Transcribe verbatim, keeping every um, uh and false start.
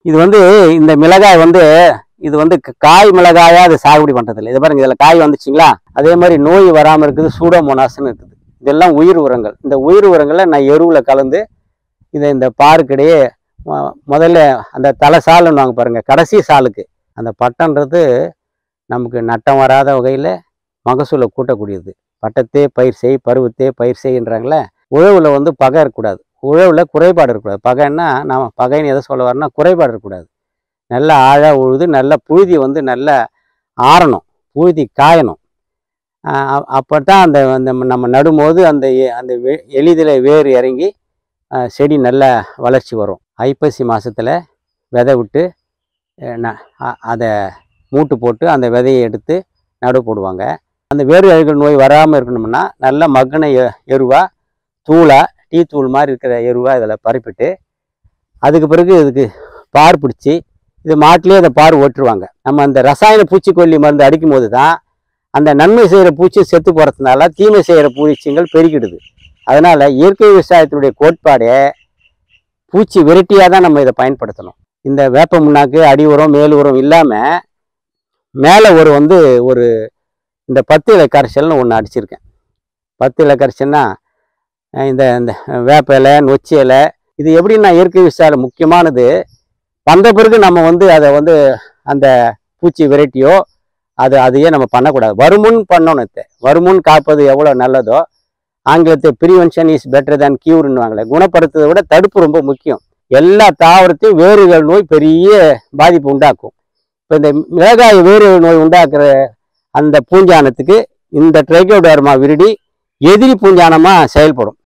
இது வந்து இந்த மிளகாய் வந்து இது வந்து காய் மிளகாயா அது சாகுபடி பண்ணுறதில்ல. இதை பாருங்க, இதில் காய் வந்துச்சுங்களா. அதே மாதிரி நோய் வராமல் இருக்குது, சூடோமோனாஸ்ன்னு இருக்குது. இதெல்லாம் உயிர் உரங்கள். இந்த உயிர் உரங்களை நான் எருவில் கலந்து இதை இந்த பாருக்கிடையே முதல்ல அந்த தலை சாலுன்னு வாங்க பாருங்கள், கடைசி சாலுக்கு அந்த பட்டன்றது நமக்கு நட்டம் வராத வகையில் மகசூலை கூட்டக்கூடியது. பட்டத்தே பயிர் செய், பருவத்தே பயிர் செய்கின்றாங்களே. உழவில் வந்து பகை இருக்கக்கூடாது, உழவில் குறைபாடு இருக்கக்கூடாது. பகைன்னா நான் பகைன்னு எதை சொல்ல வரேன்னா குறைபாடு இருக்கக்கூடாது. நல்லா ஆழ உழுது நல்ல புழுதி வந்து நல்லா ஆறணும், புழுதி காயணும். அப்போ தான் அந்த அந்த நம்ம நடும்போது அந்த அந்த எளிதில் வேர் இறங்கி செடி நல்ல வளர்ச்சி வரும். ஐப்பசி மாதத்தில் விதை விட்டு அதை மூட்டு போட்டு அந்த விதையை எடுத்து நடு போடுவாங்க. அந்த வேறு அழுகல் நோய் வராமல் இருக்கணும்னா நல்ல மக்கின எருவா தூளா டீ தூள் மாதிரி இருக்கிற எருவா இதில் பரப்பிட்டு அதுக்கு பிறகு இதுக்கு பார் பிடிச்சி இது மாட்டிலே அதை பார் ஓட்டுருவாங்க. நம்ம அந்த ரசாயன பூச்சிக்கொல்லி மருந்து அடிக்கும் போது தான் அந்த நன்மை செய்கிற பூச்சி செத்து போகிறதுனால தீமை செய்கிற பூச்சிகள் பெருக்கிடுது. அதனால் இயற்கை விவசாயத்தினுடைய கோட்பாடே பூச்சி விரட்டியாக தான் நம்ம இதை பயன்படுத்தணும். இந்த வேப்ப முன்னாக்கு அடி உரம் மேல் உரம் இல்லாமல் மேலே ஒரு வந்து ஒரு இந்த பத்து இலை கரைசல்னு ஒன்று அடிச்சிருக்கேன். பத்து இலை கரைசல்னா இந்த இந்த வேப்ப இலை, நொச்சி இலை, இது எப்படின்னா இயற்கை விவசாயம் முக்கியமானது. வந்த பிறகு நம்ம வந்து அதை வந்து அந்த பூச்சி விரட்டியோ அது அதையே நம்ம பண்ணக்கூடாது. வருமுன் பண்ணணும். வருமுன் காப்பது எவ்வளோ நல்லதோ, ஆங்கிலத்தை ப்ரிவென்ஷன் இஸ் பெட்டர் தேன் கியூர்னுவாங்களே. குணப்படுத்துவதை விட தடுப்பு ரொம்ப முக்கியம். எல்லா தாவரத்தையும் வேறுகள் நோய் பெரிய பாதிப்பு உண்டாக்கும். இப்போ இந்த மிளகாய் வேறு நோய் உண்டாக்குற அந்த பூஞ்சானத்துக்கு இந்த ட்ரைகோடர்மா விரிடி எதிரி பூஞ்சானமாக செயல்படும்.